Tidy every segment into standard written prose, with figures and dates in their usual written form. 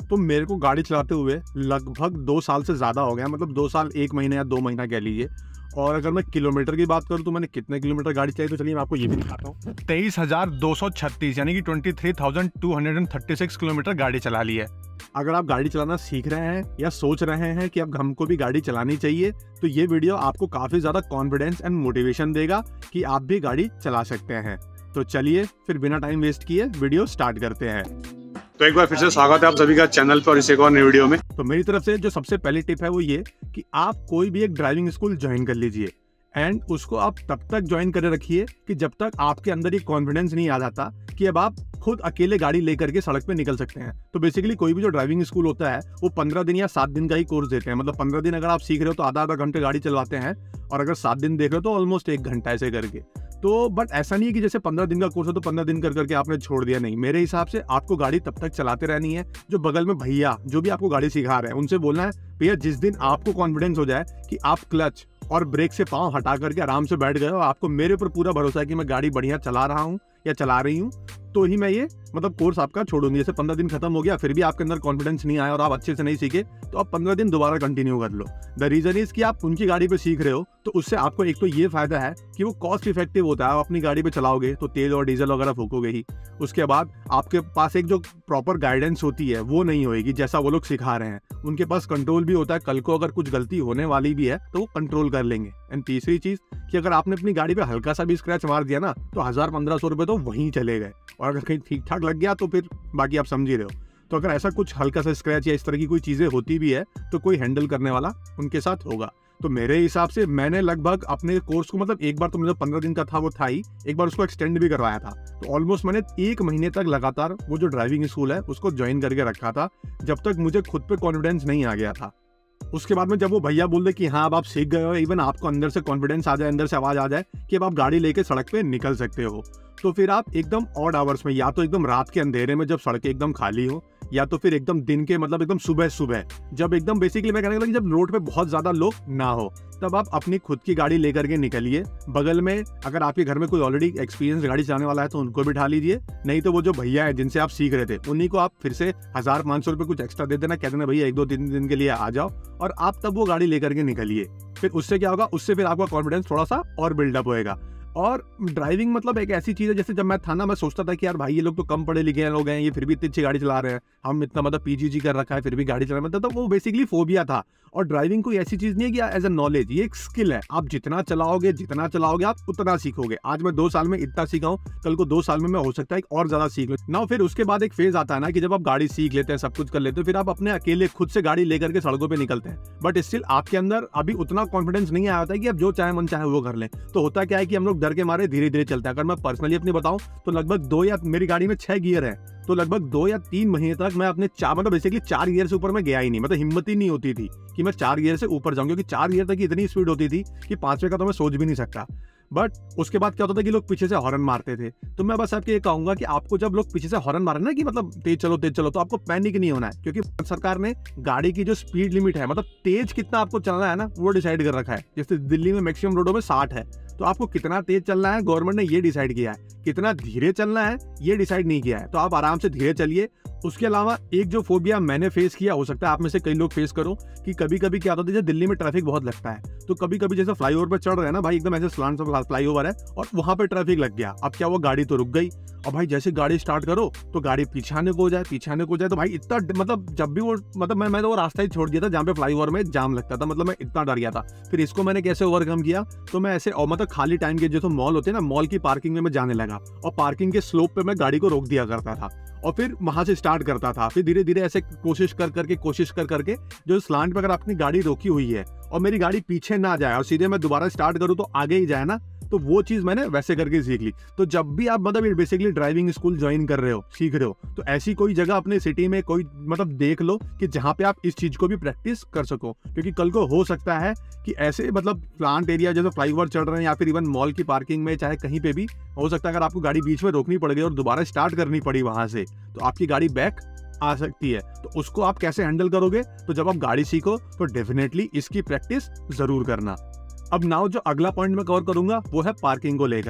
तो मेरे को गाड़ी चलाते हुए लगभग 2 साल से ज़्यादा हो गया, मतलब 2 साल 1 महीने या 2 महीना कह लीजिए। और अगर मैं किलोमीटर की बात करूं तो मैंने कितने किलोमीटर गाड़ी चलाई, तो चलिए मैं आपको ये भी दिखाता हूँ। 23,236 यानी कि 23,236 किलोमीटर गाड़ी चला ली है। अगर आप गाड़ी चलाना सीख रहे हैं या सोच रहे हैं कि अब हमको भी गाड़ी चलानी चाहिए, तो ये वीडियो आपको काफ़ी ज़्यादा कॉन्फिडेंस एंड मोटिवेशन देगा कि आप भी गाड़ी चला सकते हैं। तो चलिए फिर बिना टाइम वेस्ट किए वीडियो स्टार्ट करते हैं। तो एक बार फिर से स्वागत है आप सभी का चैनल पर इस एक और नई वीडियो में। तो मेरी तरफ से जो सबसे पहली टिप है वो ये कि आप कोई भी एक ड्राइविंग स्कूल ज्वाइन कर लीजिए एंड उसको आप तब तक ज्वाइन करे रखिए कि जब तक आपके अंदर ये कॉन्फिडेंस नहीं आ जाता कि अब आप खुद अकेले गाड़ी लेकर के सड़क पे निकल सकते हैं। तो बेसिकली कोई भी जो ड्राइविंग स्कूल होता है वो 15 दिन या 7 दिन का ही कोर्स देते हैं। मतलब 15 दिन अगर आप सीख रहे हो तो आधा घंटे गाड़ी चलवाते हैं, और अगर 7 दिन देख रहे हो तो ऑलमोस्ट 1 घंटा ऐसे करके। तो बट ऐसा नहीं है कि जैसे 15 दिन का कोर्स है तो 15 दिन कर करके आपने छोड़ दिया, नहीं। मेरे हिसाब से आपको गाड़ी तब तक चलाते रहनी है। जो बगल में भैया जो भी आपको गाड़ी सिखा रहे हैं उनसे बोलना है, भैया जिस दिन आपको कॉन्फिडेंस हो जाए कि आप क्लच और ब्रेक से पांव हटा करके आराम से बैठ गए हो, आपको मेरे ऊपर पूरा भरोसा है कि मैं गाड़ी बढ़िया चला रहा हूँ या चला रही हूँ, तो ही मैं ये मतलब कोर्स आपका छोड़ूंगी। जैसे 15 दिन खत्म हो गया फिर भी आपके अंदर कॉन्फिडेंस नहीं आया और आप अच्छे से नहीं सीखे, तो आप 15 दिन दोबारा कंटिन्यू कर लो। द रीजन इज कि आप उनकी गाड़ी पे सीख रहे हो, तो उससे आपको एक तो ये फायदा है कि वो कॉस्ट इफेक्टिव होता है। आप अपनी गाड़ी पे चलाओगे तो तेल और डीजल वगैरह फूकोगे ही। उसके बाद आपके पास एक जो प्रॉपर गाइडेंस होती है वो नहीं होगी जैसा वो लोग सिखा रहे हैं। उनके पास कंट्रोल भी होता है, कल को अगर कुछ गलती होने वाली भी है तो वो कंट्रोल कर लेंगे। एंड तीसरी चीज कि अगर आपने अपनी गाड़ी पे हल्का सा भी स्क्रैच मार दिया ना तो 1000-1500 रुपए तो वहीं चले गए, और अगर कहीं ठीक ठाक लग गया तो फिर बाकी आप समझ ही रहे हो। तो अगर ऐसा कुछ हल्का सा स्क्रैच या इस तरह की कोई चीजें होती भी है तो कोई हैंडल करने वाला उनके साथ होगा। तो मेरे हिसाब से मैंने लगभग अपने कोर्स को, मतलब एक बार तो मुझे 15 दिन का था वो था ही, एक बार उसको एक्सटेंड भी करवाया था। तो ऑलमोस्ट मैंने 1 महीने तक लगातार वो जो ड्राइविंग स्कूल है उसको ज्वाइन करके रखा था, जब तक मुझे खुद पे कॉन्फिडेंस नहीं आ गया था। उसके बाद में जब वो भैया बोल रहे कि हाँ अब आप सीख गए हो, इवन आपको अंदर से कॉन्फिडेंस आ जाए, अंदर से आवाज आ जाए कि अब आप गाड़ी लेके सड़क पे निकल सकते हो, तो फिर आप एकदम ऑड आवर्स में, या तो एकदम रात के अंधेरे में जब सड़कें एकदम खाली हो, या तो फिर एकदम दिन के मतलब एकदम सुबह सुबह जब एकदम बेसिकली मैं कहने लगा कि जब रोड पे बहुत ज्यादा लोग ना हो, तब आप अपनी खुद की गाड़ी लेकर के निकलिए। बगल में अगर आपके घर में कोई ऑलरेडी एक्सपीरियंस गाड़ी चलाने वाला है तो उनको बिठा लीजिए, नहीं तो वो जो भैया है जिनसे आप सीख रहे थे उन्हीं को आप फिर से 1000-500 रुपए कुछ एक्स्ट्रा दे देना, कह देना भैया 1-2-3 दिन के लिए आ जाओ, और आप तब वो गाड़ी लेकर के निकलिए। फिर उससे क्या होगा, उससे फिर आपका कॉन्फिडेंस थोड़ा सा और बिल्डअप होएगा। और ड्राइविंग मतलब एक ऐसी चीज है, जैसे जब मैं था ना मैं सोचता था कि यार भाई ये लोग तो कम पढ़े लिखे लोग हैं, ये फिर भी इतनी अच्छी गाड़ी चला रहे हैं, हम इतना मतलब पीजीजी कर रखा है फिर भी गाड़ी चला, मतलब तो वो बेसिकली फोबिया था। और ड्राइविंग कोई ऐसी चीज नहीं है कि एज ए नॉलेज, ये एक स्किल है। आप जितना चलाओगे आप उतना सीखोगे। आज मैं 2 साल में इतना सीखा हूँ, कल को 2 साल में मैं हो सकता है और ज्यादा सीख लूं ना। फिर उसके बाद एक फेज आता है ना कि जब आप गाड़ी सीख लेते हैं, सब कुछ कर लेते हो, फिर आप अपने अकेले खुद से गाड़ी लेकर के सड़कों पे निकलते हैं, बट स्टिल आपके अंदर अभी उतना कॉन्फिडेंस नहीं आया होता है कि आप जो चाहे मन चाहे वो कर लें। तो होता क्या है कि हम लोग डर के मारे धीरे धीरे चलते हैं। अगर मैं पर्सनली अपनी बताऊं तो लगभग 2 या मेरी गाड़ी में 6 गियर है, तो लगभग 2 या 3 महीने तक मैं अपने मतलब बेसिकली 4 गियर से ऊपर मैं गया ही नहीं। मतलब हिम्मत ही नहीं होती थी कि मैं 4 गियर से ऊपर जाऊं, क्योंकि 4 गियर तक की इतनी स्पीड होती थी कि 5वें का तो मैं सोच भी नहीं सकता। बट उसके बाद क्या होता था कि लोग पीछे से हॉर्न मारते थे। तो मैं बस आपको ये कहूंगा कि आपको जब लोग पीछे से हॉर्न मारे ना कि मतलब तेज चलो, तो आपको पैनिक नहीं होना है, क्योंकि सरकार ने गाड़ी की जो स्पीड लिमिट है, मतलब तेज कितना आपको चलना है ना, वो डिसाइड कर रखा है। जैसे दिल्ली में मैक्सिमम रोडों में 60 है, तो आपको कितना तेज चलना है गवर्नमेंट ने ये डिसाइड किया है। कितना धीरे चलना है ये डिसाइड नहीं किया है, तो आप आराम से धीरे चलिए। उसके अलावा एक जो फोबिया मैंने फेस किया, हो सकता है आप में से कई लोग फेस करो, कि कभी कभी क्या होता है, जैसे दिल्ली में ट्रैफिक बहुत लगता है, तो कभी कभी जैसे फ्लाईओवर पे चढ़ रहे हैं ना भाई, एकदम ऐसे स्लांट फ्लाईओवर है और वहां पे ट्रैफिक लग गया। अब क्या, वो गाड़ी तो रुक गई, और भाई जैसे गाड़ी स्टार्ट करो तो गाड़ी पीछाने को हो जाए, तो भाई इतना मतलब जब भी वो मतलब मैं तो वो रास्ता ही छोड़ दिया था जहाँ पे फ्लाईओवर में जाम लगता था। मतलब मैं इतना डर गया था। फिर इसको मैंने कैसे ओवरकम किया, तो मैं ऐसे मतलब खाली टाइम के जो मॉल होते हैं ना, मॉल की पार्किंग में मैं जाने लगा, और पार्किंग के स्लोप पे मैं गाड़ी को रोक दिया करता था, और फिर वहां से स्टार्ट करता था। फिर धीरे धीरे ऐसे कोशिश कर करके जो स्लांट पे अगर अपनी गाड़ी रोकी हुई है और मेरी गाड़ी पीछे ना जाए और सीधे मैं दोबारा स्टार्ट करूं तो आगे ही जाए ना, तो वो चीज मैंने वैसे करके सीख ली। तो जब भी आप मतलब बेसिकली ड्राइविंग स्कूल ज्वाइन कर रहे हो, सीख रहे हो, तो ऐसी कोई जगह अपने सिटी में कोई मतलब देख लो कि जहां पे आप इस चीज को भी प्रैक्टिस कर सको, क्योंकि कल को हो सकता है कि ऐसे मतलब प्लांट एरिया जैसे फ्लाईओवर चढ़ रहे हैं या फिर इवन मॉल की पार्किंग में, चाहे कहीं पे भी हो सकता है अगर आपको गाड़ी बीच में रोकनी पड़ गई और दोबारा स्टार्ट करनी पड़ी वहां से, तो आपकी गाड़ी बैक आ सकती है। तो उसको आप कैसे हैंडल करोगे, तो जब आप गाड़ी सीखो तो डेफिनेटली इसकी प्रैक्टिस जरूर करना। अब नाउ जो अगला पॉइंट मैं कवर करूंगा वो है पार्किंग को लेकर के।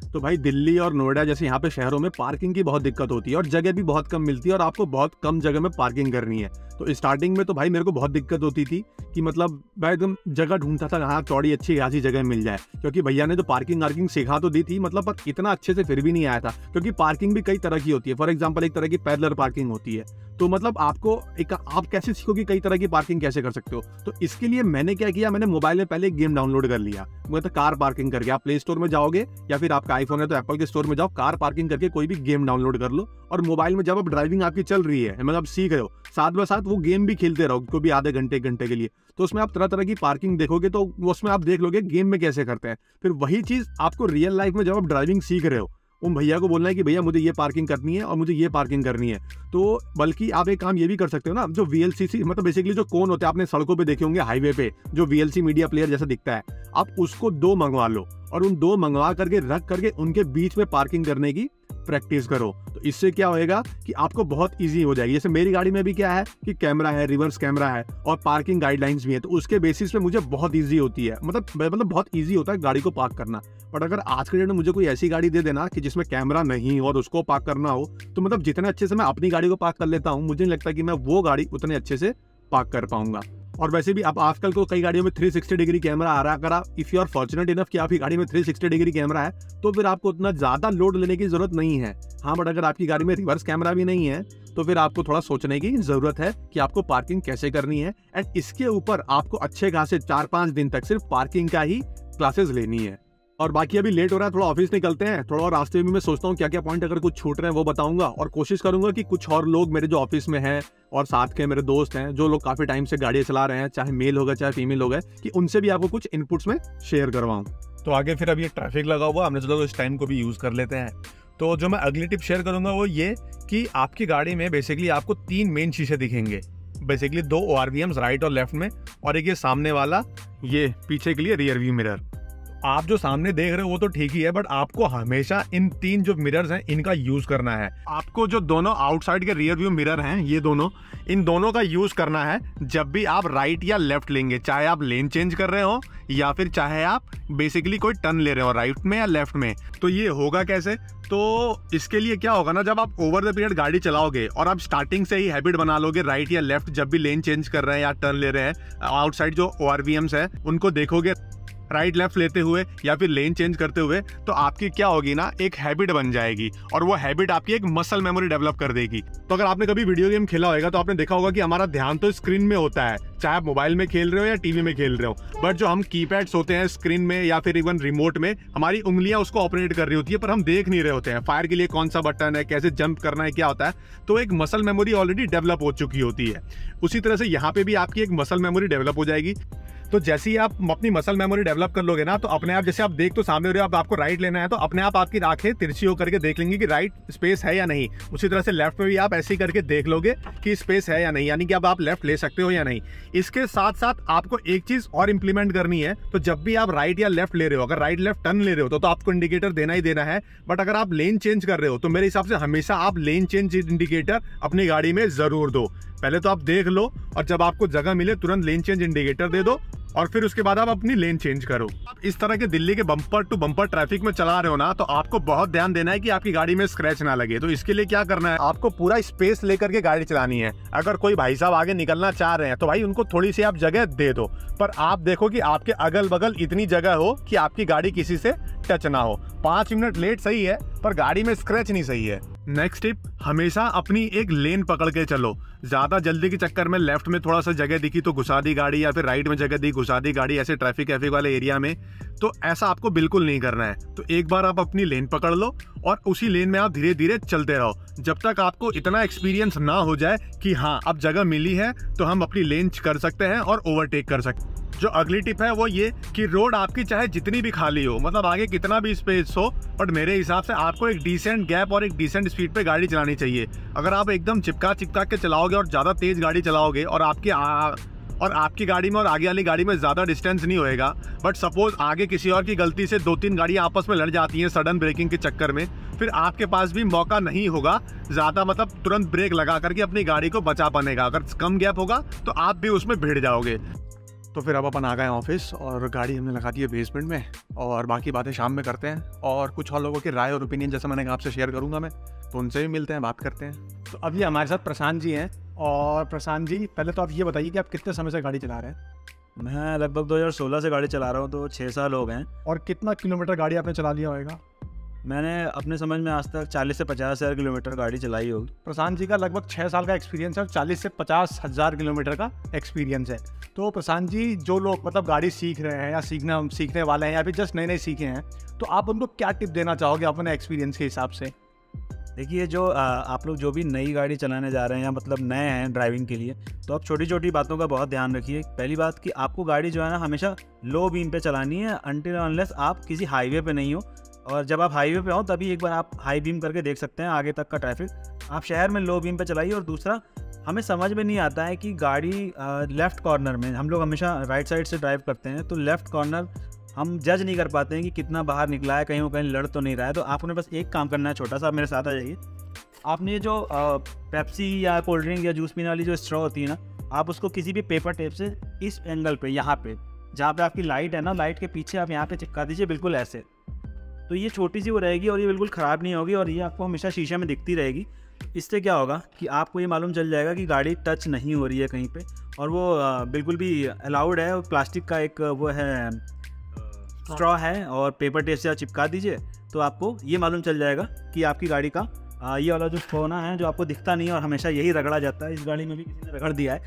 तो भाई दिल्ली और नोएडा जैसे यहाँ पे शहरों में पार्किंग की बहुत दिक्कत होती है और जगह भी बहुत कम मिलती है और आपको बहुत कम जगह में पार्किंग करनी है। तो स्टार्टिंग में तो भाई मेरे को बहुत दिक्कत होती थी कि मतलब मैं एकदम जगह ढूंढता था कहाँ चौड़ी अच्छी खासी जगह मिल जाए, क्योंकि भैया ने तो पार्किंग सिखा तो दी थी मतलब, पर इतना अच्छे से फिर भी नहीं आया था, क्योंकि पार्किंग भी कई तरह की होती है। फॉर एग्जाम्पल एक तरह की पैरेलल पार्किंग होती है, तो मतलब आपको आप कैसे सीखोगे कई तरह की पार्किंग कैसे कर सकते हो। तो इसके लिए मैंने क्या किया, मैंने मोबाइल में पहले एक गेम डाउनलोड कर लिया, मतलब कार पार्किंग करके। आप प्ले स्टोर में जाओगे या फिर आपका आईफोन है तो एप्पल के स्टोर में जाओ, कार पार्किंग करके कोई भी गेम डाउनलोड कर लो और मोबाइल में जब आप ड्राइविंग आपकी चल रही है, मतलब सीख रहे हो, साथ में साथ वो गेम भी खेलते रहो को भी आधे घंटे एक घंटे के लिए। तो उसमें आप तरह तरह की पार्किंग देखोगे तो उसमें आप देख लोगे गेम में कैसे करते हैं। फिर वही चीज आपको रियल लाइफ में जब आप ड्राइविंग सीख रहे हो, उन भैया को बोलना है कि भैया मुझे ये पार्किंग करनी है और मुझे ये पार्किंग करनी है। तो बल्कि आप एक काम ये भी कर सकते हो ना, जो VLCC मतलब बेसिकली जो कोन होते हैं आपने सड़कों पे देखे होंगे हाईवे पे, जो VLC मीडिया प्लेयर जैसा दिखता है, आप उसको 2 मंगवा लो और उन 2 मंगवा करके रख करके उनके बीच में पार्किंग करने की प्रैक्टिस करो। तो इससे क्या होएगा कि आपको बहुत इजी हो जाएगी। जैसे मेरी गाड़ी में भी क्या है कि कैमरा है, रिवर्स कैमरा है और पार्किंग गाइडलाइंस भी है, तो उसके बेसिस पे मुझे बहुत इजी होती है, मतलब बहुत इजी होता है गाड़ी को पार्क करना। बट अगर आज के डेट में मुझे कोई ऐसी गाड़ी दे देना कि जिसमें कैमरा नहीं और उसको पार्क करना हो, तो मतलब जितने अच्छे से मैं अपनी गाड़ी को पार्क कर लेता हूँ, मुझे नहीं लगता कि मैं वो गाड़ी उतने अच्छे से पार्क कर पाऊंगा। और वैसे भी अब आजकल को कई गाड़ियों में 360 डिग्री कैमरा आ रहा है। अगर आप if you are fortunate enough कि आपकी गाड़ी में 360 डिग्री कैमरा है, तो फिर आपको उतना ज्यादा लोड लेने की जरूरत नहीं है। हाँ, बट अगर आपकी गाड़ी में रिवर्स कैमरा भी नहीं है तो फिर आपको थोड़ा सोचने की जरूरत है कि आपको पार्किंग कैसे करनी है। एंड इसके ऊपर आपको अच्छे खासे 4-5 दिन तक सिर्फ पार्किंग का ही क्लासेस लेनी है। और बाकी अभी लेट हो रहा है, थोड़ा ऑफिस निकलते हैं, थोड़ा और रास्ते में मैं सोचता हूँ क्या क्या पॉइंट अगर कुछ छूट रहे हैं वो बताऊंगा, और कोशिश करूंगा कि कुछ और लोग मेरे जो ऑफिस में हैं और साथ के मेरे दोस्त हैं जो लोग काफी टाइम से गाड़ियां चला रहे हैं, चाहे मेल होगा चाहे फीमेल होगा, कि उनसे भी आपको कुछ इनपुट्स में शेयर करवाऊं। तो आगे फिर अभी ट्रैफिक लगा हुआ, हमने चलो इस टाइम को भी यूज कर लेते हैं। तो जो मैं अगली टिप शेयर करूंगा वो ये कि आपकी गाड़ी में बेसिकली आपको 3 मेन शीशे दिखेंगे, बेसिकली 2 ORVMs राइट और लेफ्ट में, और एक ये सामने वाला ये पीछे के लिए रियर व्यू मिरर। आप जो सामने देख रहे हो वो तो ठीक ही है, बट आपको हमेशा इन 3 जो मिरर्स हैं इनका यूज करना है। आपको जो दोनों आउटसाइड के रियर व्यू मिरर हैं, ये दोनों, इन दोनों का यूज करना है जब भी आप राइट या लेफ्ट लेंगे, चाहे आप लेन चेंज कर रहे हो या फिर चाहे आप बेसिकली कोई टर्न ले रहे हो राइट में या लेफ्ट में। तो ये होगा कैसे, तो इसके लिए क्या होगा ना, जब आप ओवर द पीरियड गाड़ी चलाओगे और आप स्टार्टिंग से ही हैबिट बना लोगे राइट या लेफ्ट जब भी लेन चेंज कर रहे हैं या टर्न ले रहे हैं, आउटसाइड जो ORVMs है उनको देखोगे राइट लेफ्ट लेते हुए या फिर लेन चेंज करते हुए, तो आपकी क्या होगी ना, एक हैबिट बन जाएगी और वो हैबिट आपकी एक मसल मेमोरी डेवलप कर देगी। तो अगर आपने कभी वीडियो गेम खेला होगा तो आपने देखा होगा कि हमारा ध्यान तो स्क्रीन में होता है, चाहे आप मोबाइल में खेल रहे हो या टीवी में खेल रहे हो, बट जो हम कीपैड्स होते हैं स्क्रीन में या फिर इवन रिमोट में, हमारी उंगलियां उसको ऑपरेट कर रही होती है पर हम देख नहीं रहे होते हैं फायर के लिए कौन सा बटन है, कैसे जंप करना है, क्या होता है। तो एक मसल मेमोरी ऑलरेडी डेवलप हो चुकी होती है। उसी तरह से यहाँ पे भी आपकी एक मसल मेमोरी डेवलप हो जाएगी। तो जैसे ही आप अपनी मसल मेमोरी डेवलप कर लोगे ना, तो अपने आप जैसे आप देख तो सामने हो रहे हो, आपको राइट लेना है तो अपने आप आपकी आंखें तिरछी होकर के देख लेंगे कि राइट स्पेस है या नहीं। उसी तरह से लेफ्ट में भी आप ऐसे ही करके देख लोगे कि स्पेस है या नहीं, यानी कि अब आप लेफ्ट ले सकते हो या नहीं। इसके साथ साथ आपको एक चीज और इंप्लीमेंट करनी है, तो जब भी आप राइट या लेफ्ट ले रहे हो, अगर राइट लेफ्ट टर्न ले रहे हो तो आपको इंडिकेटर देना ही देना है। बट अगर आप लेन चेंज कर रहे हो तो मेरे हिसाब से हमेशा आप लेन चेंज इंडिकेटर अपनी गाड़ी में जरूर दो। पहले तो आप देख लो और जब आपको जगह मिले तुरंत लेन चेंज इंडिकेटर दे दो और फिर उसके बाद आप अपनी लेन चेंज करो। आप इस तरह के दिल्ली के बम्पर टू बम्पर ट्रैफिक में चला रहे हो ना, तो आपको बहुत ध्यान देना है कि आपकी गाड़ी में स्क्रैच ना लगे। तो इसके लिए क्या करना है, आपको पूरा स्पेस लेकर के गाड़ी चलानी है। अगर कोई भाई साहब आगे निकलना चाह रहे हैं तो भाई उनको थोड़ी सी आप जगह दे दो, पर आप देखो कि आपके अगल बगल इतनी जगह हो कि आपकी गाड़ी किसी से टच ना हो। 5 मिनट लेट सही है पर गाड़ी में स्क्रैच नहीं सही है। नेक्स्ट टिप, हमेशा अपनी एक लेन पकड़ के चलो। ज्यादा जल्दी के चक्कर में लेफ्ट में थोड़ा सा जगह दिखी तो घुसा दी गाड़ी, या फिर राइट में जगह दी घुसा दी गाड़ी, ऐसे ट्रैफिक वाले एरिया में, तो ऐसा आपको बिल्कुल नहीं करना है। तो एक बार आप अपनी लेन पकड़ लो और उसी लेन में आप धीरे धीरे चलते रहो जब तक आपको इतना एक्सपीरियंस ना हो जाए कि हाँ अब जगह मिली है तो हम अपनी लेन कर सकते हैं और ओवरटेक कर सकते हैं। जो अगली टिप है वो ये कि रोड आपकी चाहे जितनी भी खाली हो, मतलब आगे कितना भी स्पेस हो, बट मेरे हिसाब से आपको एक डिसेंट गैप और एक डिसेंट स्पीड पे गाड़ी चलानी चाहिए। अगर आप एकदम चिपका के चलाओगे और ज़्यादा तेज गाड़ी चलाओगे और आपकी गाड़ी में और आगे वाली गाड़ी में ज़्यादा डिस्टेंस नहीं होएगा, बट सपोज आगे किसी और की गलती से 2-3 गाड़ियाँ आपस में लड़ जाती हैं सडन ब्रेकिंग के चक्कर में, फिर आपके पास भी मौका नहीं होगा ज़्यादा, मतलब तुरंत ब्रेक लगा करके अपनी गाड़ी को बचा पाने का। अगर कम गैप होगा तो आप भी उसमें भिड़ जाओगे। तो फिर अब अपन आ गए ऑफिस और गाड़ी हमने लगा दी है बेसमेंट में, और बाकी बातें शाम में करते हैं। और कुछ और लोगों की राय और ओपिनियन जैसे मैंने कहा आपसे शेयर करूंगा मैं, तो उनसे भी मिलते हैं, बात करते हैं। तो अभी हमारे साथ प्रशांत जी हैं। और प्रशांत जी, पहले तो आप ये बताइए कि आप कितने समय से गाड़ी चला रहे हैं? मैं लगभग 2016 से गाड़ी चला रहा हूँ, तो 6 साल हो गए हैं। और कितना किलोमीटर गाड़ी आपने चला लिया होगा? मैंने अपने समझ में आज तक 40 से 50 हज़ार किलोमीटर गाड़ी चलाई होगी। प्रशांत जी का लगभग 6 साल का एक्सपीरियंस है और 40 से 50 हज़ार किलोमीटर का एक्सपीरियंस है। तो प्रशांत जी, जो लोग मतलब गाड़ी सीख रहे हैं या सीखने वाले हैं या फिर जस्ट नए सीखे हैं, तो आप उनको क्या टिप देना चाहोगे अपने एक्सपीरियंस के हिसाब से? देखिए, जो आप लोग जो भी नई गाड़ी चलाने जा रहे हैं या मतलब नए हैं ड्राइविंग के लिए, तो आप छोटी छोटी बातों का बहुत ध्यान रखिए। पहली बात कि आपको गाड़ी जो है ना हमेशा लो बीम पे चलानी है अनटिल अनलेस आप किसी हाईवे पे नहीं हो। और जब आप हाईवे पे हो तभी एक बार आप हाई बीम करके देख सकते हैं आगे तक का ट्रैफिक। आप शहर में लो बीम पे चलाइए। और दूसरा, हमें समझ में नहीं आता है कि गाड़ी लेफ़्ट कॉर्नर में, हम लोग हमेशा राइट साइड से ड्राइव करते हैं, तो लेफ़्ट कॉर्नर हम जज नहीं कर पाते हैं कि कितना बाहर निकला है, कहीं वो कहीं लड़ तो नहीं रहा है। तो आपने बस एक काम करना है छोटा सा, आप मेरे साथ आ जाइए। आपने ये जो पेप्सी या कोल्ड ड्रिंक या जूस पीने वाली जो स्ट्रॉ होती है ना, आप उसको किसी भी पेपर टेप से इस एंगल पे, यहाँ पे जहाँ पे आपकी लाइट है ना, लाइट के पीछे आप यहाँ पे चिपका दीजिए, बिल्कुल ऐसे। तो ये छोटी सी वो रहेगी और ये बिल्कुल ख़राब नहीं होगी और ये आपको हमेशा शीशे में दिखती रहेगी। इससे क्या होगा कि आपको ये मालूम चल जाएगा कि गाड़ी टच नहीं हो रही है कहीं पे, और वो बिल्कुल भी अलाउड है। प्लास्टिक का एक वो है स्ट्रॉ है और पेपर टेप से आप चिपका दीजिए, तो आपको ये मालूम चल जाएगा कि आपकी गाड़ी का ये वाला जो स्ट्रॉ है, जो आपको दिखता नहीं है और हमेशा यही रगड़ा जाता है, इस गाड़ी में भी किसी ने रगड़ दिया है,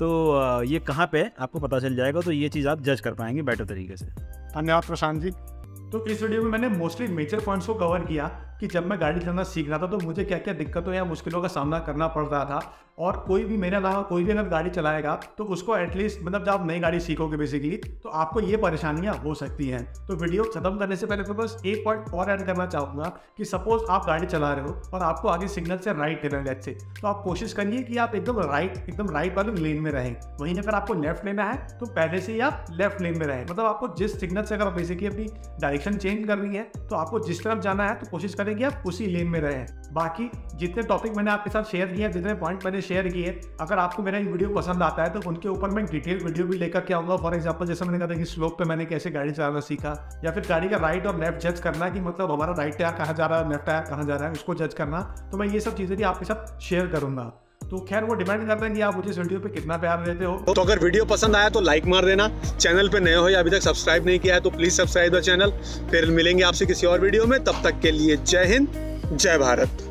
तो ये कहाँ पे आपको पता चल जाएगा। तो ये चीज़ आप जज कर पाएंगे बेटर तरीके से। धन्यवाद प्रशांत जी। तो इस वीडियो में मैंने मोस्टली मेजर पॉइंट्स को कवर किया कि जब मैं गाड़ी चलाना सीख रहा था तो मुझे क्या क्या दिक्कतों या मुश्किलों का सामना करना पड़ रहा था। और कोई भी मेरे अलावा कोई भी अगर गाड़ी चलाएगा तो उसको एटलीस्ट मतलब जब आप नई गाड़ी सीखोगे बेसिकली, तो आपको ये परेशानियां हो सकती हैं। तो वीडियो खत्म करने से पहले तो बस एक पॉइंट और ऐड करना चाहूँगा कि सपोज आप गाड़ी चला रहे हो और आपको आगे सिग्नल से राइट लेना है, से तो आप कोशिश करिए कि आप एकदम राइट वाले लेन में रहें। वहीं अगर आपको लेफ्ट लेना है तो पहले से ही आप लेफ्ट लेन में रहें। मतलब आपको जिस सिग्नल से अगर बेसिकली अपनी डायरेक्शन चेंज करनी है तो आपको जिस तरफ जाना है तो कोशिश करें कि आप उसी लेन में रहें। बाकी जितने टॉपिक मैंने आपके साथ शेयर किए हैं, जितने पॉइंट मैंने शेयर किए, अगर आपको मेरा ये वीडियो पसंद आता है तो उनके ऊपर मैं डिटेल वीडियो भी लेकर के आऊँगा। फॉर एग्जांपल, जैसे मैंने कहा था कि स्लोप पे मैंने कैसे गाड़ी चलाना सीखा, या फिर गाड़ी का राइट और लेफ्ट जज करना कि मतलब हमारा राइट टायर कहाँ जा रहा है, लेफ्ट टायर कहाँ जा रहा है, उसको जज करना। तो मैं ये सब चीज़ें भी आपके साथ शेयर करूँगा। तो खैर वो डिपेंड करता है कि आप मुझे इस वीडियो पे कितना प्यार देते हो। तो अगर वीडियो पसंद आया तो लाइक मार देना। चैनल पे नए हो या अभी तक सब्सक्राइब नहीं किया है तो प्लीज सब्सक्राइब द चैनल। फिर मिलेंगे आपसे किसी और वीडियो में, तब तक के लिए जय हिंद, जय भारत।